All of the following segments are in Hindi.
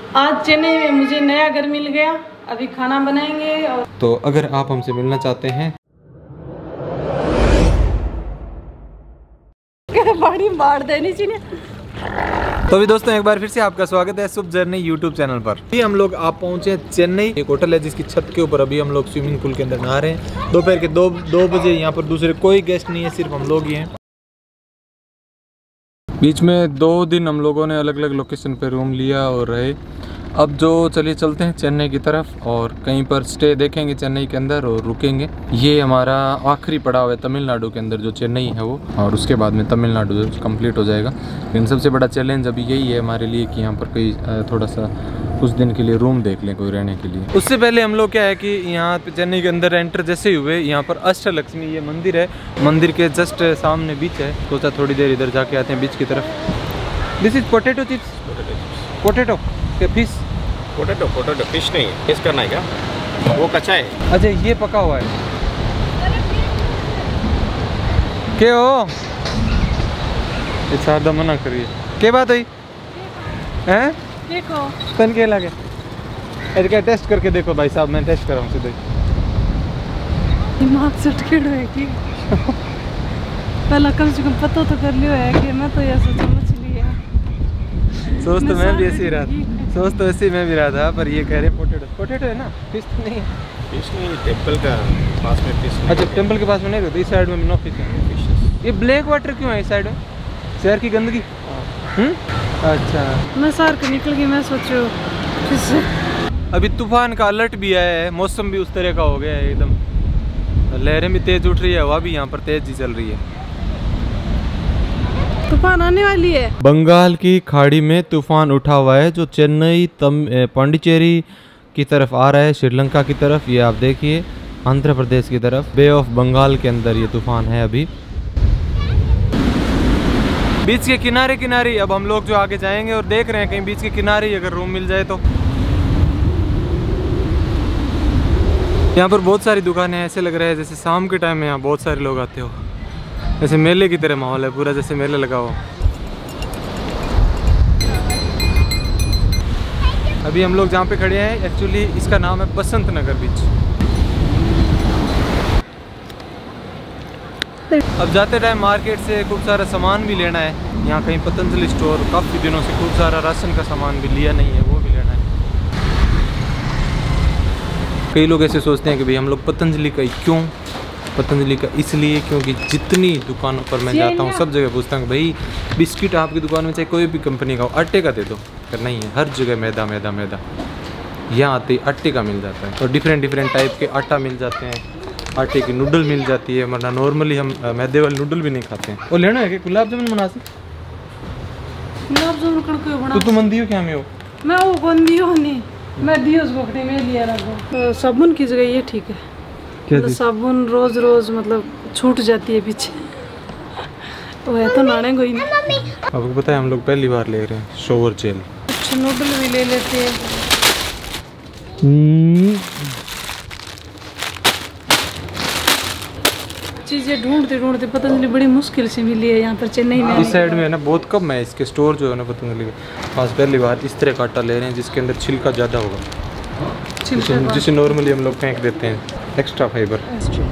आज चेन्नई में मुझे नया घर मिल गया, अभी खाना बनाएंगे। और तो अगर आप हमसे मिलना चाहते हैं बड़ी मार देनी चाहिए। तो भी दोस्तों एक बार फिर से आपका स्वागत है शुभ जर्नी यूट्यूब चैनल पर। अभी हम लोग आप पहुंचे चेन्नई, एक होटल है जिसकी छत के ऊपर अभी हम लोग स्विमिंग पूल के अंदर नहा रहे हैं। दोपहर के 2 बजे। यहाँ पर दूसरे कोई गेस्ट नहीं है, सिर्फ हम लोग ही हैं। बीच में 2 दिन हम लोगों ने अलग अलग लोकेशन पे रूम लिया और रहे। अब जो चलिए चलते हैं चेन्नई की तरफ और कहीं पर स्टे देखेंगे चेन्नई के अंदर और रुकेंगे। ये हमारा आखिरी पड़ाव है तमिलनाडु के अंदर, जो चेन्नई है वो, और उसके बाद में तमिलनाडु जो कंप्लीट हो जाएगा। लेकिन सबसे बड़ा चैलेंज अभी यही है हमारे लिए कि यहाँ पर कोई थोड़ा सा कुछ दिन के लिए रूम देख लें कोई रहने के लिए। उससे पहले हम लोग क्या है कि यहाँ पे चेन्नई के अंदर एंटर जैसे ही हुए, यहाँ पर अष्टलक्ष्मी ये मंदिर है, मंदिर के जस्ट सामने बीच है। सोचा थोड़ी देर इधर जाके आते हैं बीच की तरफ। This is potato chips, potato fish, potato fish नहीं है, फिश करना है क्या? वो कच्चा है। अच्छा ये पका हुआ है। क्या हो ये सादा मना करिए, क्या बात हुई हैं? देखो तन के लगे अरे क्या टेस्ट करके देखो भाई साहब, मैं टेस्ट कर रहा हूँ सीधे। दिमाग सटकेड़ है कि पहला कम से कम पता तो कर लियो है कि मैं तो ये सोचा मछली है। सोच तो मैं भी ऐसे ही रहा था, सोच तो ऐसे ही मैं भी रहा था, पर ये कह रहे पोटैटो है ना, फिश तो नहीं है। फिश नहीं, टेम्पल का पास में फिश नहीं। अच्छा टेम्पल के पास में नहीं रहता, इस साइड में नो फिश है। ये ब्लैक वाटर क्यों है इस साइड में? शहर की गंदगी। अच्छा मैं शहर के निकल गई, मैं सोचो फिश। अभी तूफान का अलर्ट भी आया है, मौसम भी उस तरह का हो गया है एकदम, लहरें भी तेज उठ रही है, हवा भी यहाँ पर तेज ही चल रही है। तूफान आने वाली है। बंगाल की खाड़ी में तूफान उठा हुआ है जो चेन्नई पांडिचेरी की तरफ आ रहा है, श्रीलंका की तरफ। ये आप देखिए आंध्र प्रदेश की तरफ, बे ऑफ बंगाल के अंदर ये तूफान है अभी। बीच के किनारे किनारे अब हम लोग जो आगे जाएंगे और देख रहे हैं कहीं बीच के किनारे ही अगर रूम मिल जाए तो। यहाँ पर बहुत सारी दुकानें हैं, ऐसे लग रहा है जैसे शाम के टाइम में यहाँ बहुत सारे लोग आते हो, जैसे मेले की तरह माहौल है पूरा, जैसे मेला लगा हो। अभी हम लोग जहाँ पे खड़े हैं एक्चुअली इसका नाम है बसंत नगर बीच। अब जाते टाइम मार्केट से खूब सारा सामान भी लेना है। यहाँ कहीं पतंजलि स्टोर, काफ़ी दिनों से खूब सारा राशन का सामान भी लिया नहीं है, वो भी लेना है। कई लोग ऐसे सोचते हैं कि भाई हम लोग पतंजलि का क्यों, पतंजलि का इसलिए क्योंकि जितनी दुकानों पर मैं जाता हूँ सब जगह पूछता हूँ भाई बिस्किट आपकी दुकान में चाहे कोई भी कंपनी का हो आटे का दे दो, पर नहीं है, हर जगह मैदा मैदा मैदा। यहाँ आते ही आटे का मिल जाता है और डिफरेंट टाइप के आटा मिल जाते हैं, आटे की नूडल मिल जाती है, वरना नॉर्मली हम मैदे वाले नूडल भी नहीं खाते हैं। वो लेना है कि गुलाब जामुन बना से? गुलाब जामुन कड़के बना तो तुम मंदियो क्या में हो? मैं वो बंदियो नहीं, मैं दियो उसको खड़ी में लिया रखो। साबुन की जगह ये ठीक है, मतलब साबुन रोज मतलब छूट जाती है पीछे, वो है तो नाने कोई नहीं। आपको पता है हम लोग पहली बार ले रहे हैं शोवर जेल। कुछ नूडल भी ले लेते हैं। चीजें ढूंढते पतंजलि बड़ी मुश्किल से मिली है यहाँ पर चेन्नई में। इस साइड में है ना बहुत कम है इसके स्टोर जो है ना पतंजलि के पास। पहली बार इस तरह का आटा ले रहे हैं जिसके अंदर छिलका ज़्यादा होगा, जिसे नॉर्मली हम लोग फेंक देते हैं, एक्स्ट्रा फाइबर।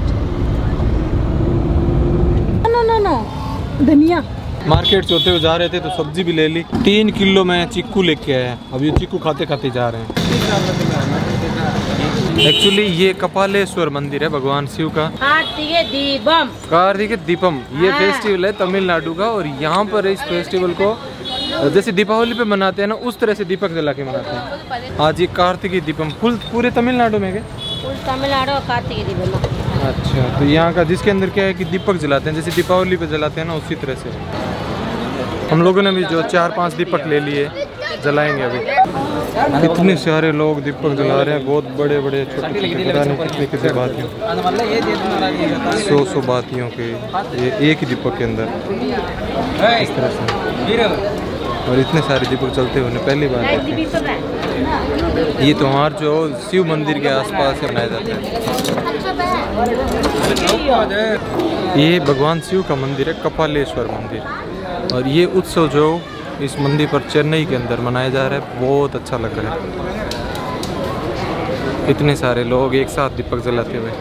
नो धनिया। मार्केट से होते हुए जा रहे थे तो सब्जी भी ले ली। 3 किलो में चीकू लेके आया, अब ये चीकू खाते खाते जा रहे हैं। एक्चुअली ये कपालेश्वर मंदिर है भगवान शिव का, कार्तिक दीपम। ये फेस्टिवल है तमिलनाडु का और यहाँ पर इस फेस्टिवल को जैसे दीपावली पे मनाते हैं ना, उस तरह से दीपक जला के मनाते हैं। आज ये कार्तिक दीपम पूरे तमिलनाडु में तमिलनाडु कार्तिक दीपम। अच्छा, तो यहाँ का जिसके अंदर क्या है कि दीपक जलाते हैं जैसे दीपावली पे जलाते हैं ना, उसी तरह से हम लोगों ने भी जो 4-5 दीपक ले लिए, जलाएंगे अभी। इतने सारे लोग दीपक जला रहे हैं, बहुत बड़े छोटे पता नहीं कितने बातियों, 100 बातियों के ये एक ही दीपक के अंदर इस तरह से, और इतने सारे दीपक चलते हुए पहली बार देखे। ये त्योहार जो शिव मंदिर के आसपास मनाया जाता है। ये भगवान शिव का मंदिर है, कपालेश्वर मंदिर, और ये उत्सव जो इस मंदिर पर चेन्नई के अंदर मनाया जा रहा है। बहुत अच्छा लग रहा है, इतने सारे लोग एक साथ दीपक जलाते हुए।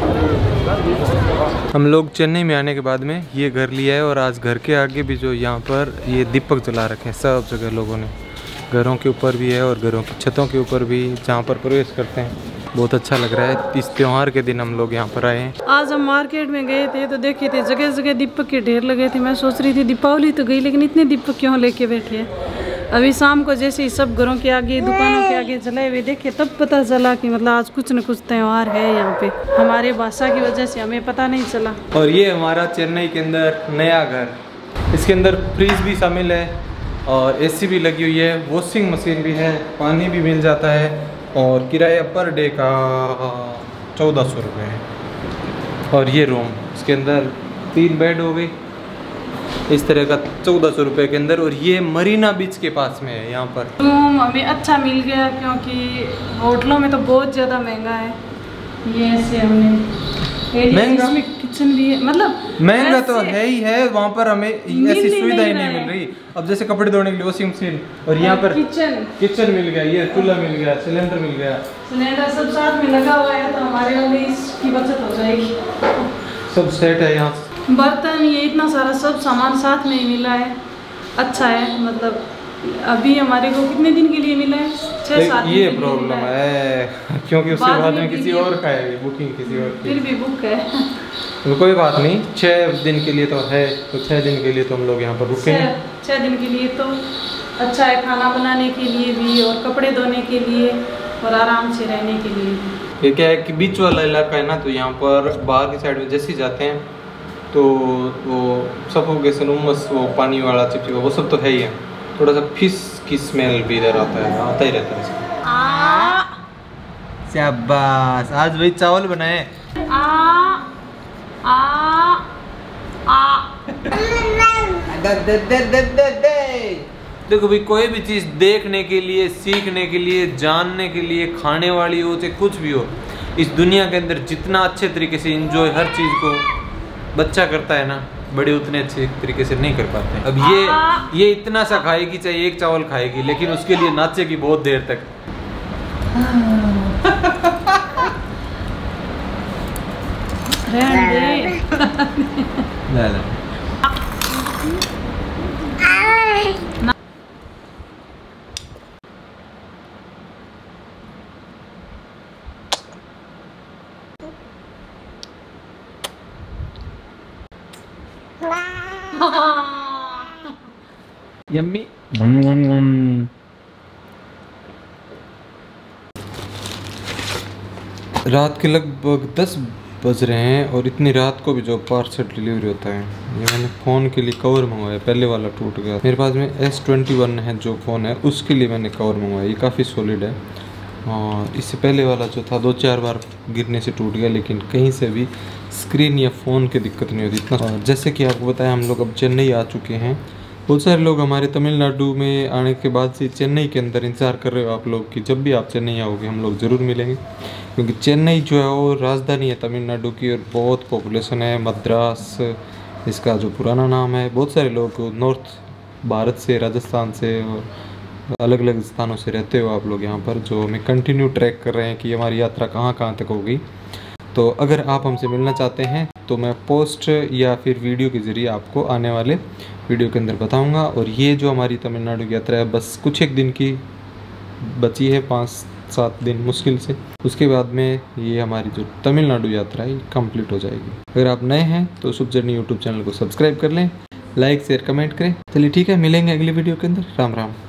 हम लोग चेन्नई में आने के बाद में ये घर लिया है और आज घर के आगे भी जो यहाँ पर ये दीपक जला रखे हैं सब जगह लोगों ने, घरों के ऊपर भी है और घरों की छतों के ऊपर भी जहाँ पर प्रवेश करते हैं। बहुत अच्छा लग रहा है। इस त्योहार के दिन हम लोग यहाँ पर आए हैं। आज हम मार्केट में गए थे तो देखे थे जगह जगह दीपक के ढेर लगे थे। मैं सोच रही थी दीपावली तो गई लेकिन इतने दीपक क्यों लेके बैठे हैं। अभी शाम को जैसे ही सब घरों के आगे दुकानों के आगे जलाए हुए देखे तब पता चला कि मतलब आज कुछ न कुछ त्यौहार है यहाँ पे। हमारे भाषा की वजह से हमें पता नहीं चला। और ये हमारा चेन्नई के अंदर नया घर, इसके अंदर फ्रिज भी शामिल है और एसी भी लगी हुई है, वॉशिंग मशीन भी है, पानी भी मिल जाता है और किराया पर डे का 1400 रुपये है। और ये रूम, इसके अंदर 3 बेड हो गई इस तरह का 1400 रुपये के अंदर। और ये मरीना बीच के पास में है। यहाँ पर रूम हमें अच्छा मिल गया क्योंकि होटलों में तो बहुत ज़्यादा महंगा है। ये ऐसे हमने महंगा, इसमें किचन भी है, मतलब महंगा तो है ही है। वहाँ पर हमें ऐसी सुविधाएं नहीं मिल रही। अब जैसे कपड़े धोने के लिए वॉशिंग मशीन और यहाँ पर किचन मिल गया, ये चूल्हा मिल गया, सिलेंडर मिल गया, सिलेंडर सब साथ में लगा हुआ है तो हमारे वाले इसकी बचत हो जाएगी। सब सेट है यहाँ। बर्तन ये इतना सारा सब सामान साथ में ही मिला है। अच्छा है, मतलब अभी हमारे को कितने दिन के लिए मिला है? 6-7 दिन। ये प्रॉब्लम है क्योंकि उसके बाद में किसी और का है बुकिंग, किसी और की। फिर भी बुक है तो कोई बात नहीं, 6 दिन के लिए तो है, तो 6 दिन के लिए तो हम लोग यहाँ पर रुकेंगे। 6 दिन के लिए तो अच्छा है, खाना बनाने के लिए भी और कपड़े धोने के लिए और आराम से रहने के लिए। ये क्या है कि बीच वाला इलाका है ना, तो यहाँ पर बाहर की साइड में जैसे जाते हैं तो वो सफोकेशन, उमस, वो पानी वाला चिपचिपा वो सब तो है ही है। थोड़ा सा फिश की स्मेल भी इधर आता ही रहता है। शाबाश, आज वही चावल बनाए। देखो भाई, कोई भी चीज़ देखने के लिए, सीखने के लिए, जानने के लिए, खाने वाली हो चाहे कुछ भी हो, इस दुनिया के अंदर जितना अच्छे तरीके से एंजॉय हर चीज़ को बच्चा करता है ना, बड़े उतने अच्छे तरीके से नहीं कर पाते। अब ये इतना सा खाएगी, चाहे एक चावल खाएगी, लेकिन उसके लिए नाचेगी बहुत देर तक। यम्मी। रात के लगभग 10 बज रहे हैं और इतनी रात को भी जो पार्सल डिलीवरी होता है, ये मैंने फ़ोन के लिए कवर मंगवाया, पहले वाला टूट गया। मेरे पास में S21 है जो फ़ोन है, उसके लिए मैंने कवर मंगवाया, ये काफ़ी सॉलिड है। और इससे पहले वाला जो था 2-4 बार गिरने से टूट गया, लेकिन कहीं से भी स्क्रीन या फ़ोन की दिक्कत नहीं होती इतना। जैसे कि आपको बताया, हम लोग अब चेन्नई आ चुके हैं। बहुत सारे लोग हमारे तमिलनाडु में आने के बाद से चेन्नई के अंदर इंतज़ार कर रहे हो आप लोग कि जब भी आप चेन्नई आओगे हम लोग ज़रूर मिलेंगे, क्योंकि चेन्नई जो है वो राजधानी है तमिलनाडु की और बहुत पॉपुलेशन है। मद्रास इसका जो पुराना नाम है। बहुत सारे लोग नॉर्थ भारत से, राजस्थान से और अलग अलग स्थानों से रहते हो आप लोग यहाँ पर, जो हमें कंटिन्यू ट्रैक कर रहे हैं कि हमारी यात्रा कहाँ कहाँ तक होगी। तो अगर आप हमसे मिलना चाहते हैं तो मैं पोस्ट या फिर वीडियो के ज़रिए आपको आने वाले वीडियो के अंदर बताऊंगा। और ये जो हमारी तमिलनाडु की यात्रा है, बस कुछ एक दिन की बची है, 5-7 दिन मुश्किल से। उसके बाद में ये हमारी जो तमिलनाडु यात्रा है कंप्लीट हो जाएगी। अगर आप नए हैं तो शुभ जर्नी यूट्यूब चैनल को सब्सक्राइब कर लें, लाइक शेयर कमेंट करें। चलिए ठीक है, मिलेंगे अगली वीडियो के अंदर। राम राम।